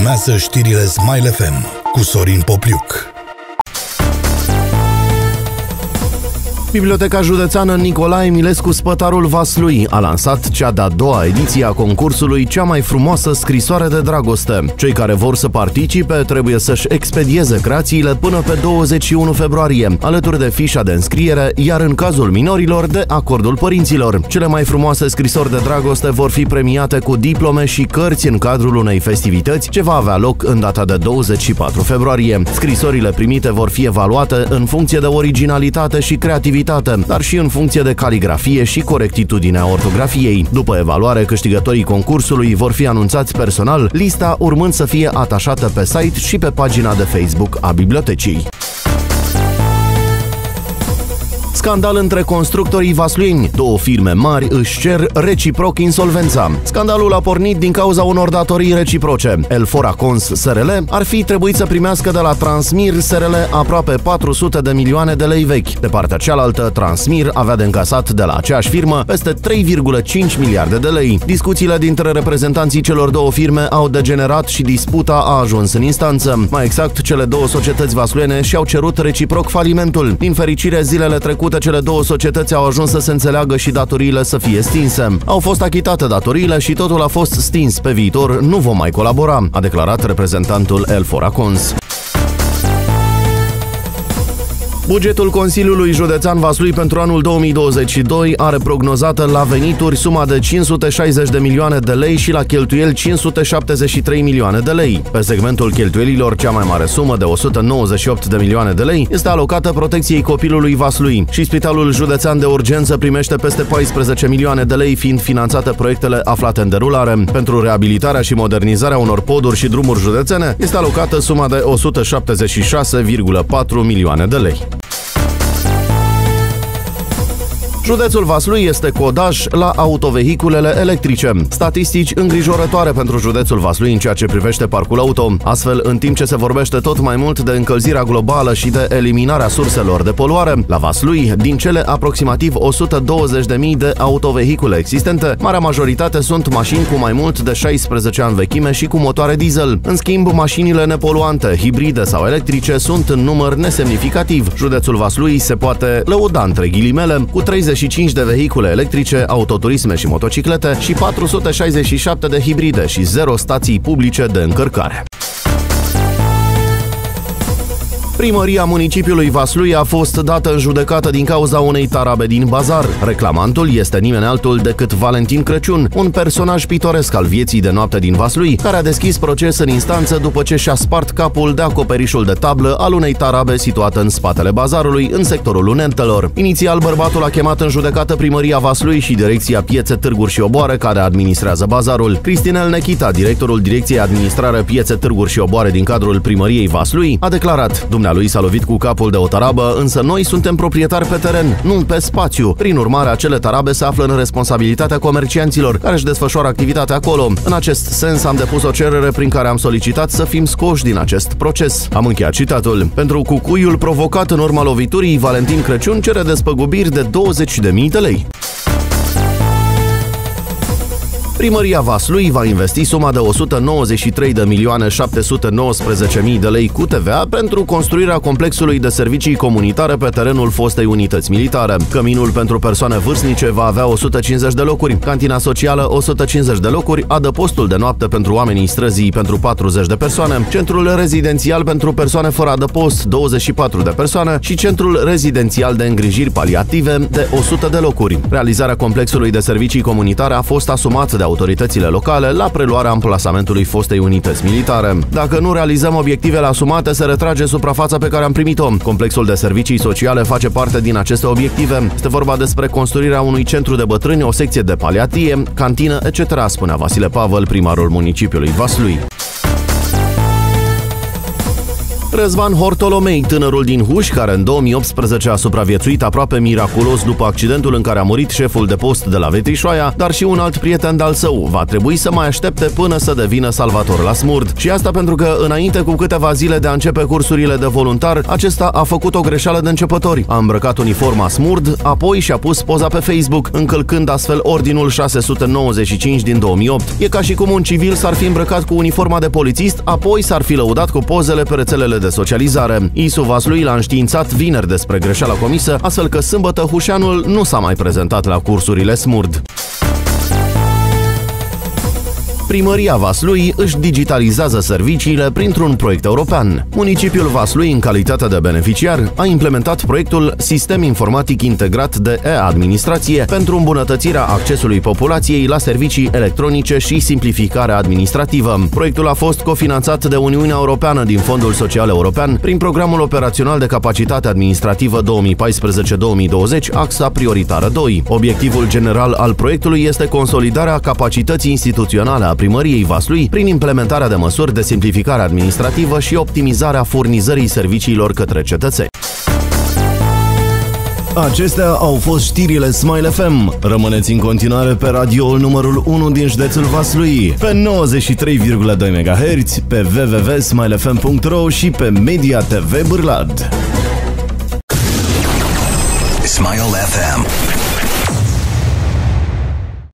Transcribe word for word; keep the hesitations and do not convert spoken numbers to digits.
Urmează știrile Smile F M cu Sorin Popliuc. Biblioteca Județeană Nicolae Eminescu Spătarul Vaslui a lansat cea de-a doua ediție a concursului Cea mai frumoasă scrisoare de dragoste. Cei care vor să participe trebuie să-și expedieze creațiile până pe douăzeci și unu februarie, alături de fișa de înscriere, iar în cazul minorilor de acordul părinților. Cele mai frumoase scrisori de dragoste vor fi premiate cu diplome și cărți în cadrul unei festivități ce va avea loc în data de douăzeci și patru februarie. Scrisorile primite vor fi evaluate în funcție de originalitate și creativitate, dar și în funcție de caligrafie și corectitudinea ortografiei. După evaluare, câștigătorii concursului vor fi anunțați personal, lista urmând să fie atașată pe site și pe pagina de Facebook a bibliotecii. Scandal între constructorii vasluieni. Două firme mari își cer reciproc insolvența. Scandalul a pornit din cauza unor datorii reciproce. Elfora Cons S R L ar fi trebuit să primească de la Transmir S R L aproape patru sute de milioane de lei vechi. De partea cealaltă, Transmir avea de încasat de la aceeași firmă peste trei virgulă cinci miliarde de lei. Discuțiile dintre reprezentanții celor două firme au degenerat și disputa a ajuns în instanță. Mai exact, cele două societăți vasluiene și-au cerut reciproc falimentul. Din fericire, zilele trecute cele două societăți au ajuns să se înțeleagă și datoriile să fie stinse. Au fost achitate datoriile și totul a fost stins. Pe viitor nu vom mai colabora, a declarat reprezentantul Elfora Cons. Bugetul Consiliului Județean Vaslui pentru anul două mii douăzeci și doi are prognozată la venituri suma de cinci sute șaizeci de milioane de lei și la cheltuieli cinci sute șaptezeci și trei milioane de lei. Pe segmentul cheltuielilor, cea mai mare sumă de o sută nouăzeci și opt de milioane de lei este alocată protecției copilului Vaslui și Spitalul Județean de Urgență primește peste paisprezece milioane de lei, fiind finanțate proiectele aflate în derulare. Pentru reabilitarea și modernizarea unor poduri și drumuri județene este alocată suma de o sută șaptezeci și șase virgulă patru milioane de lei. Județul Vaslui este codaj la autovehiculele electrice. Statistici îngrijorătoare pentru județul Vaslui în ceea ce privește parcul auto. Astfel, în timp ce se vorbește tot mai mult de încălzirea globală și de eliminarea surselor de poluare, la Vaslui, din cele aproximativ o sută douăzeci de mii de autovehicule existente, marea majoritate sunt mașini cu mai mult de șaisprezece ani vechime și cu motoare diesel. În schimb, mașinile nepoluante, hibride sau electrice sunt în număr nesemnificativ. Județul Vaslui se poate lăuda între ghilimele cu treizeci și cinci de vehicule electrice, autoturisme și motociclete și patru sute șaizeci și șapte de hibride și zero stații publice de încărcare. Primăria municipiului Vaslui a fost dată în judecată din cauza unei tarabe din bazar. Reclamantul este nimeni altul decât Valentin Crăciun, un personaj pitoresc al vieții de noapte din Vaslui, care a deschis proces în instanță după ce și-a spart capul de acoperișul de tablă al unei tarabe situată în spatele bazarului, în sectorul Unentelor. Inițial, bărbatul a chemat în judecată Primăria Vaslui și Direcția Piețe, Târguri și Oboare, care administrează bazarul. Cristinel Nechita, directorul Direcției Administrare Piețe, Târguri și Oboare din cadrul Primăriei Vaslui, a declarat: Lui s-a lovit cu capul de o tarabă, însă noi suntem proprietari pe teren, nu pe spațiu. Prin urmare, acele tarabe se află în responsabilitatea comercianților care își desfășoară activitatea acolo. În acest sens, am depus o cerere prin care am solicitat să fim scoși din acest proces. Am încheiat citatul. Pentru cucuiul provocat în urma loviturii, Valentin Crăciun cere despăgubiri de douăzeci de mii de lei. Primăria Vaslui va investi suma de o sută nouăzeci și trei de milioane șapte sute nouăsprezece mii de lei cu T V A pentru construirea complexului de servicii comunitare pe terenul fostei unități militare. Căminul pentru persoane vârstnice va avea o sută cincizeci de locuri, cantina socială o sută cincizeci de locuri, adăpostul de noapte pentru oamenii străzii pentru patruzeci de persoane, centrul rezidențial pentru persoane fără adăpost douăzeci și patru de persoane și centrul rezidențial de îngrijiri paliative de o sută de locuri. Realizarea complexului de servicii comunitare a fost asumat de autoritățile locale la preluarea amplasamentului fostei unități militare. Dacă nu realizăm obiectivele asumate, se retrage suprafața pe care am primit-o. Complexul de servicii sociale face parte din aceste obiective. Este vorba despre construirea unui centru de bătrâni, o secție de paliatie, cantină, et cetera, spunea Vasile Pavel, primarul municipiului Vaslui. Răzvan Hortolomei, tânărul din Huș, care în două mii optsprezece a supraviețuit aproape miraculos după accidentul în care a murit șeful de post de la Vetrișoaia, dar și un alt prieten de-al său, va trebui să mai aștepte până să devină salvator la Smurd. Și asta pentru că, înainte cu câteva zile de a începe cursurile de voluntar, acesta a făcut o greșeală de începători. A îmbrăcat uniforma Smurd, apoi și-a pus poza pe Facebook, încălcând astfel ordinul șase sute nouăzeci și cinci din două mii opt. E ca și cum un civil s-ar fi îmbrăcat cu uniforma de polițist, apoi s-ar fi lăudat cu pozele pe rețelele de socializare. Isu Vaslui l-a înștiințat vineri despre greșeala comisă, astfel că sâmbătă hușeanul nu s-a mai prezentat la cursurile Smurd. Primăria Vaslui își digitalizează serviciile printr-un proiect european. Municipiul Vaslui, în calitate de beneficiar, a implementat proiectul Sistem Informatic Integrat de e-Administrație pentru îmbunătățirea accesului populației la servicii electronice și simplificarea administrativă. Proiectul a fost cofinanțat de Uniunea Europeană din Fondul Social European prin Programul Operațional de Capacitate Administrativă două mii paisprezece două mii douăzeci, axa prioritară doi. Obiectivul general al proiectului este consolidarea capacității instituționale a Primăriei Vaslui prin implementarea de măsuri de simplificare administrativă și optimizarea furnizării serviciilor către cetățeni. Acestea au fost știrile Smile F M. Rămâneți în continuare pe radioul numărul unu din județul Vaslui, pe nouăzeci și trei virgulă doi megahertz, pe w w w punct smile f m punct r o și pe Media T V Bârlad. Smile F M.